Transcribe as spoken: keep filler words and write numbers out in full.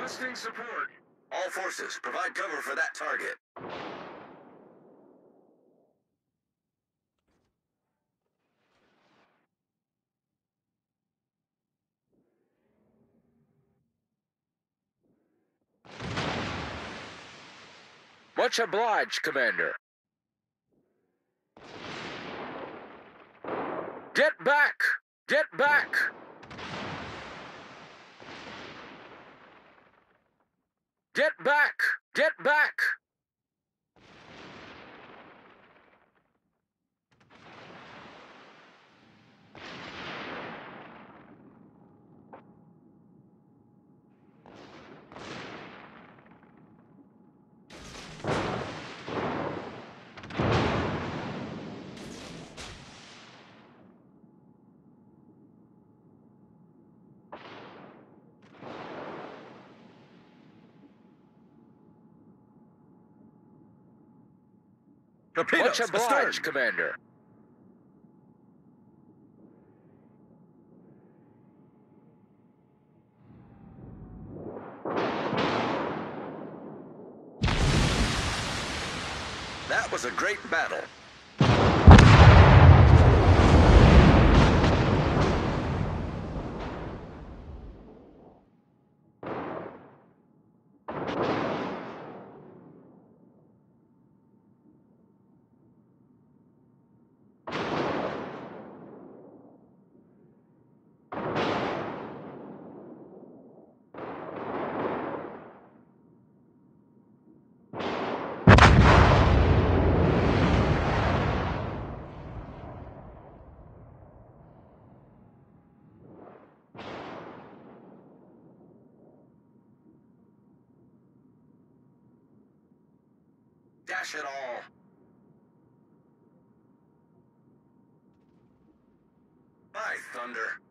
Requesting support. All forces, provide cover for that target. Much obliged, Commander. Get back! Get back! Get back! Get back! Torpedoes, Much obliged, Commander. That was a great battle. Dash it all. By thunder.